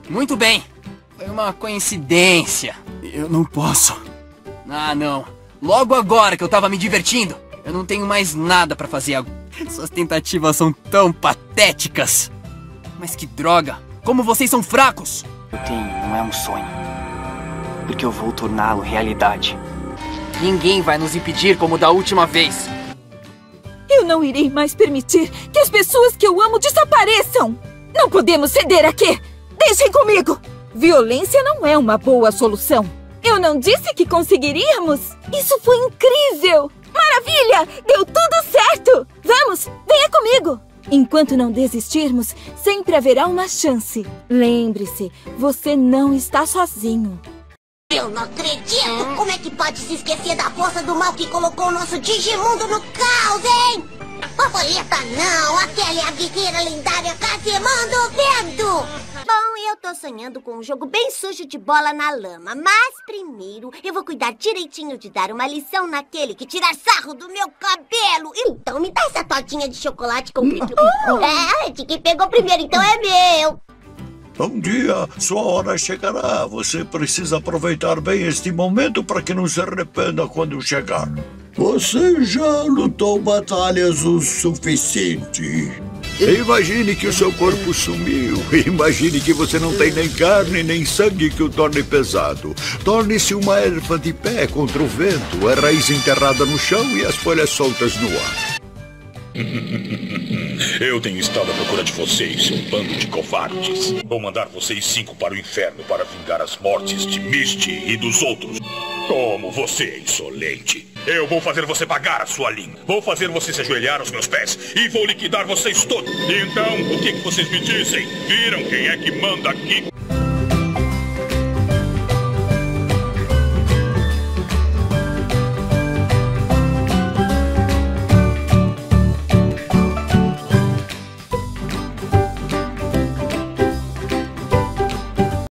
Muito bem. Foi uma coincidência. Eu não posso. Ah, não. Logo agora que eu tava me divertindo, eu não tenho mais nada pra fazer agora. Suas tentativas são tão patéticas. Mas que droga. Como vocês são fracos. Eu tenho, não é um sonho. Porque eu vou torná-lo realidade. Ninguém vai nos impedir como da última vez. Eu não irei mais permitir que as pessoas que eu amo desapareçam. Não podemos ceder aqui. Deixem comigo. Violência não é uma boa solução. Eu não disse que conseguiríamos? Isso foi incrível! Maravilha! Deu tudo certo! Vamos, venha comigo! Enquanto não desistirmos, sempre haverá uma chance. Lembre-se, você não está sozinho. Eu não acredito! Como é que pode se esquecer da força do mal que colocou o nosso Digimundo no caos, hein? Borboleta não! Aquela é a guerreira lendária Casimã do Vento! Bom, eu tô sonhando com um jogo bem sujo de bola na lama. Mas primeiro eu vou cuidar direitinho de dar uma lição naquele que tira sarro do meu cabelo. Então me dá essa tortinha de chocolate com brilho. De quem pegou primeiro, então é meu. Bom dia, sua hora chegará. Você precisa aproveitar bem este momento para que não se arrependa quando chegar. Você já lutou batalhas o suficiente. Imagine que o seu corpo sumiu. Imagine que você não tem nem carne nem sangue que o torne pesado. Torne-se uma erva de pé contra o vento, a raiz enterrada no chão e as folhas soltas no ar. Eu tenho estado à procura de vocês, um bando de covardes. Vou mandar vocês 5 para o inferno para vingar as mortes de Misty e dos outros. Como você é insolente. Eu vou fazer você pagar a sua língua. Vou fazer você se ajoelhar aos meus pés e vou liquidar vocês todos. Então, o que vocês me dizem? Viram quem é que manda aqui?